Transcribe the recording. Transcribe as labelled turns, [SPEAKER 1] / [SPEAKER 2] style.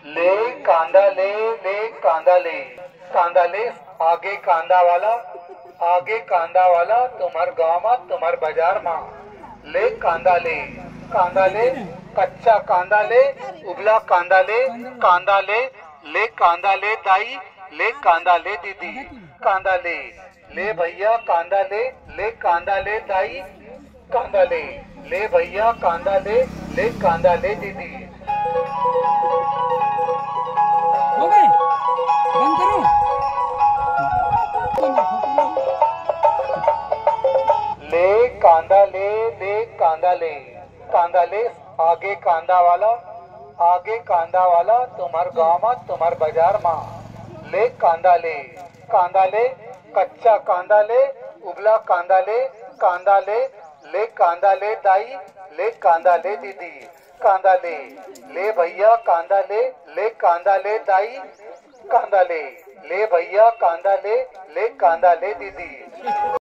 [SPEAKER 1] ले कांदा ले, ले कांदा ले, कांदा ले। आगे कांदा वाला तुम्हार गाँव में तुम्हार बाजार में। ले कांदा ले, कांदा ले। कच्चा कांदा ले, उबला कांदा ले, कांदा ले। ले कांदा ले दाई, ले कांदा ले दीदी, कांदा ले। ले भैया कांदा ले, ले कांदा ले दाई, कांदा ले। ले भैया कांदा ले कांदा ले दीदी।
[SPEAKER 2] हो गए, बंद करो।
[SPEAKER 1] ले कांदा ले कांदा ले, कांदा ले। आगे कांदा वाला तुम्हार गाँव में तुम्हार बाजार में। ले कांदा ले, कांदा ले। कच्चा कांदा ले, उबला कांदा ले, कांदा ले। ले कांदा ले दाई, ले कांदा ले दीदी, कांदा ले। ले भैया कांदा ले कांदा ले दाई, कांदा ले। ले भैया कांदा ले कांदा ले दीदी।